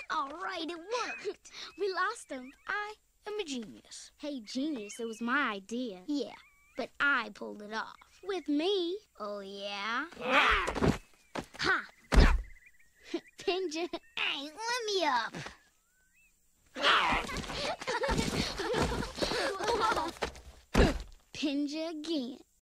All right, it worked. We lost him. I am a genius. Hey, genius, it was my idea. Yeah, but I pulled it off. With me. Oh, yeah? Ha! Pinja. Hey, let me up. Pinja again.